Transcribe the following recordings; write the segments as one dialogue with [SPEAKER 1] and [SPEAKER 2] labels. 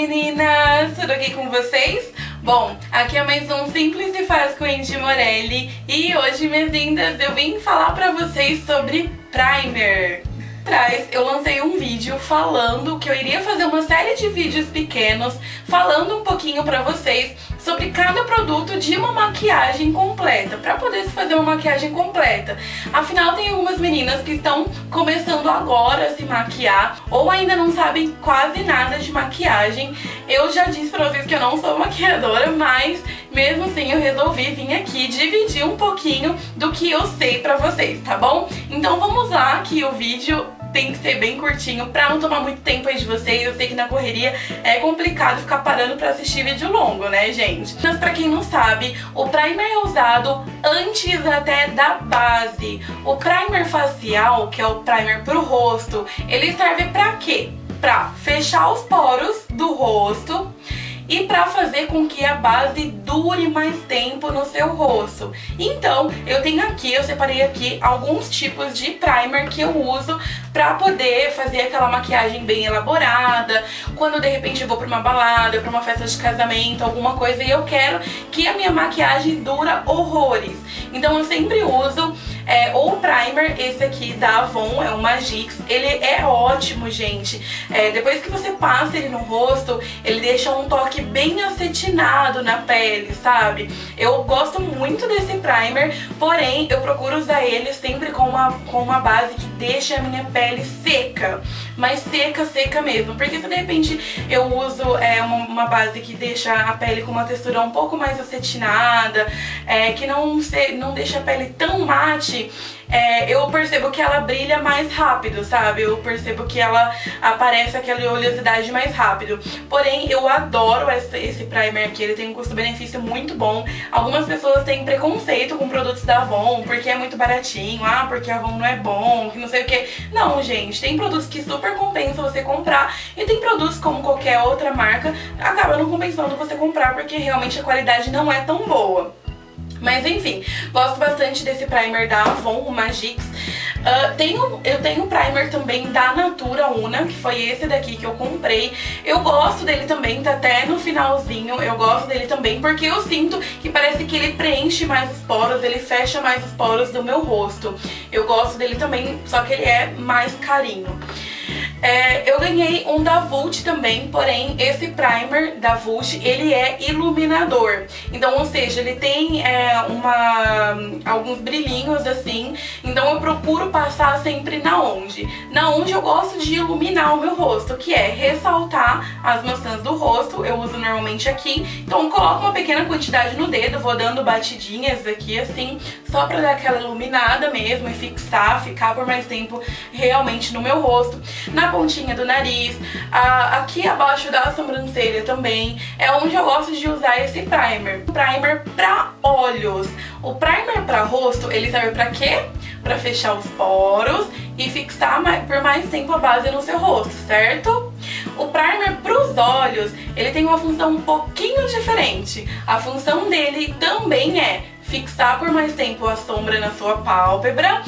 [SPEAKER 1] meninas! Tudo ok com vocês? Bom, aqui é mais um Simples e Fácil com Indy Morelli e hoje, minhas lindas, eu vim falar pra vocês sobre primer. Eu lancei um vídeo falando que eu iria fazer uma série de vídeos pequenos falando um pouquinho pra vocês sobre cada produto de uma maquiagem completa, pra poder se fazer uma maquiagem completa. Afinal, tem algumas meninas que estão começando agora a se maquiar ou ainda não sabem quase nada de maquiagem. Eu já disse pra vocês que eu não sou maquiadora, mas mesmo assim eu resolvi vir aqui dividir um pouquinho do que eu sei pra vocês, tá bom? Então vamos lá, que o vídeo tem que ser bem curtinho pra não tomar muito tempo aí de vocês. Eu sei que na correria é complicado ficar parando pra assistir vídeo longo, né, gente? Mas pra quem não sabe, o primer é usado antes até da base. O primer facial, que é o primer pro rosto, ele serve pra quê? Pra fechar os poros do rosto e pra fazer com que a base dure mais tempo no seu rosto. Então, eu separei aqui alguns tipos de primer que eu uso pra poder fazer aquela maquiagem bem elaborada, quando de repente eu vou pra uma balada, pra uma festa de casamento, alguma coisa, e eu quero que a minha maquiagem dura horrores. Então eu sempre uso o primer, esse aqui da Avon, é o Magix. Ele é ótimo, gente. Depois que você passa ele no rosto, ele deixa um toque bem acetinado na pele, sabe? Eu gosto muito desse primer, porém eu procuro usar ele sempre com uma base que deixa a minha pele seca, mas seca mesmo, porque se de repente eu uso uma base que deixa a pele com uma textura um pouco mais acetinada, que não deixa a pele tão mate, eu percebo que ela brilha mais rápido, sabe? Eu percebo que ela aparece aquela oleosidade mais rápido. Porém, eu adoro esse primer aqui, ele tem um custo-benefício muito bom. Algumas pessoas têm preconceito com produtos da Avon, porque é muito baratinho, porque a Avon não é bom, que não sei o que. Não, gente, tem produtos que super compensa você comprar, e tem produtos como qualquer outra marca, acaba não compensando você comprar, porque realmente a qualidade não é tão boa. Mas enfim, gosto bastante desse primer da Avon, o Magix. Eu tenho primer também da Natura Una, que foi esse daqui que eu comprei. Eu gosto dele também, tá até no finalzinho. Eu gosto dele também porque eu sinto que parece que ele preenche mais os poros, ele fecha mais os poros do meu rosto. Eu gosto dele também, só que ele é mais carinho. Eu ganhei um da Vult também, porém esse primer da Vult, ele é iluminador. Então, ou seja, ele tem alguns brilhinhos assim. Então eu procuro passar sempre na onde eu gosto de iluminar o meu rosto, que é ressaltar as maçãs do rosto. Eu uso normalmente aqui, então eu coloco uma pequena quantidade no dedo, vou dando batidinhas aqui assim, só pra dar aquela iluminada mesmo e ficar por mais tempo realmente no meu rosto. Na pontinha do nariz, aqui abaixo da sobrancelha também, é onde eu gosto de usar esse primer. Primer pra olhos. O primer pra rosto, ele serve pra quê? Pra fechar os poros e fixar por mais tempo a base no seu rosto, certo? O primer pros olhos, ele tem uma função um pouquinho diferente. A função dele também é fixar por mais tempo a sombra na sua pálpebra,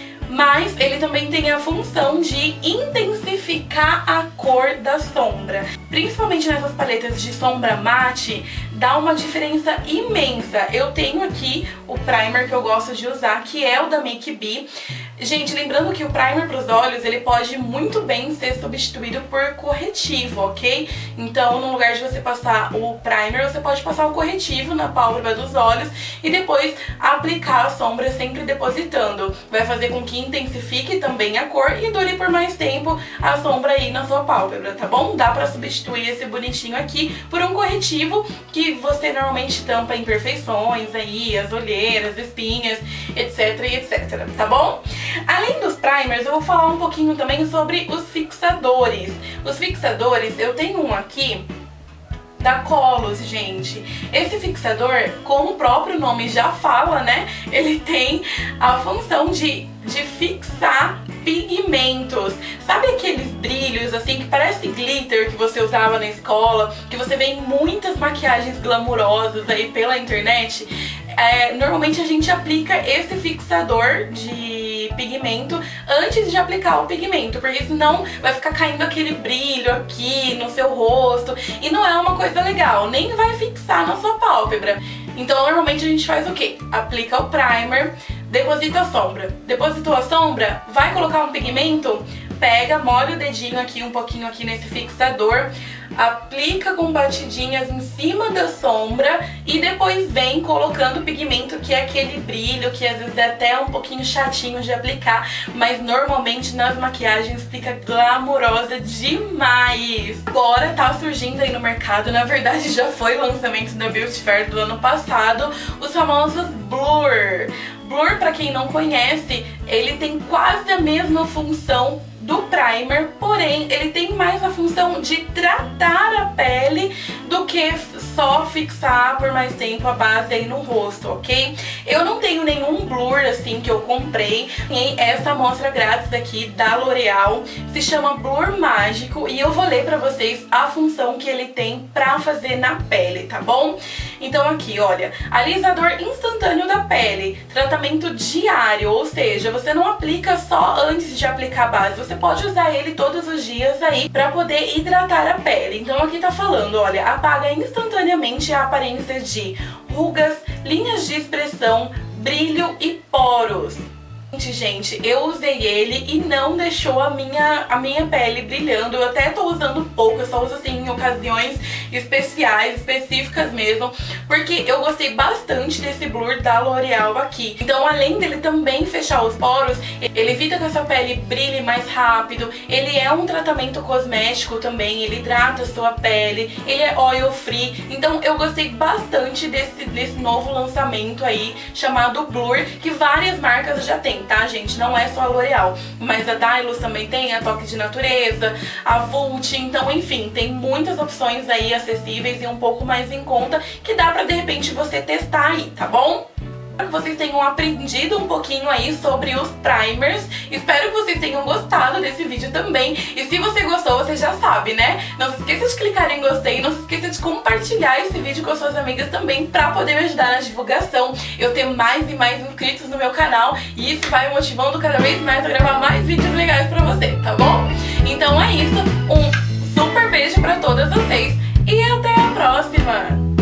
[SPEAKER 1] mas ele também tem a função de intensificar a cor da sombra. Principalmente nessas paletas de sombra mate, dá uma diferença imensa. Eu tenho aqui o primer que eu gosto de usar, que é o da Make B. Gente, lembrando que o primer para os olhos, ele pode muito bem ser substituído por corretivo, ok? Então, no lugar de você passar o primer, você pode passar o corretivo na pálpebra dos olhos e depois aplicar a sombra sempre depositando. Vai fazer com que intensifique também a cor e dure por mais tempo a sombra aí na sua pálpebra, tá bom? Dá pra substituir esse bonitinho aqui por um corretivo que você normalmente tampa imperfeições aí, as olheiras, espinhas, etc e etc, tá bom? Além dos primers, eu vou falar um pouquinho também sobre os fixadores. Os fixadores, eu tenho um aqui da Colors, gente. Esse fixador, como o próprio nome já fala, né? Ele tem a função de fixar pigmentos. Sabe aqueles brilhos assim que parece glitter que você usava na escola, que você vê em muitas maquiagens glamourosas aí pela internet? Normalmente a gente aplica esse fixador de pigmento antes de aplicar o pigmento, porque senão vai ficar caindo aquele brilho aqui no seu rosto e não é uma coisa legal, nem vai fixar na sua pálpebra. Então normalmente a gente faz o quê? Aplica o primer, deposita a sombra. Depositou a sombra, vai colocar um pigmento, pega, molha o dedinho aqui um pouquinho aqui nesse fixador, aplica com batidinhas em cima da sombra e depois vem colocando o pigmento, que é aquele brilho que às vezes é até um pouquinho chatinho de aplicar, mas normalmente nas maquiagens fica glamourosa demais. Agora tá surgindo aí no mercado, na verdade já foi o lançamento da Beauty Fair do ano passado, os famosos Blur. Blur, pra quem não conhece, ele tem quase a mesma função do primer, porém ele tem mais a função de tratar a pele do que só fixar por mais tempo a base aí no rosto, ok? Eu não tenho nenhum blur assim que eu comprei, e essa amostra grátis aqui da L'Oréal se chama Blur Mágico e eu vou ler pra vocês a função que ele tem pra fazer na pele, tá bom? Então aqui, olha, alisador instantâneo da pele, tratamento diário, ou seja, você não aplica só antes de aplicar a base, você pode usar ele todos os dias aí pra poder hidratar a pele. Então aqui tá falando, olha, apaga instantaneamente a aparência de rugas, linhas de expressão, brilho e poros. Gente, eu usei ele e não deixou a minha pele brilhando. Eu até tô usando pouco, eu só uso assim em ocasiões especiais, específicas mesmo, porque eu gostei bastante desse blur da L'Oréal aqui. Então, além dele também fechar os poros, ele evita que a sua pele brilhe mais rápido, ele é um tratamento cosmético também, ele hidrata a sua pele, ele é oil free. Então eu gostei bastante desse novo lançamento aí, chamado Blur, que várias marcas já tem, tá, gente? Não é só a L'Oréal, mas a Dylos também tem, a Toque de Natureza, a Vult, então enfim, tem muitas opções aí acessíveis e um pouco mais em conta que dá pra de repente você testar aí, tá bom? Espero que vocês tenham aprendido um pouquinho aí sobre os primers. Espero que vocês tenham gostado desse vídeo também. E se você gostou, você já sabe, né? Não se esqueça de clicar em gostei, não se esqueça de compartilhar esse vídeo com as suas amigas também, pra poder me ajudar na divulgação, eu ter mais e mais inscritos no meu canal, e isso vai me motivando cada vez mais a gravar mais vídeos legais pra você, tá bom? Então é isso, um super beijo pra todas vocês e até a próxima!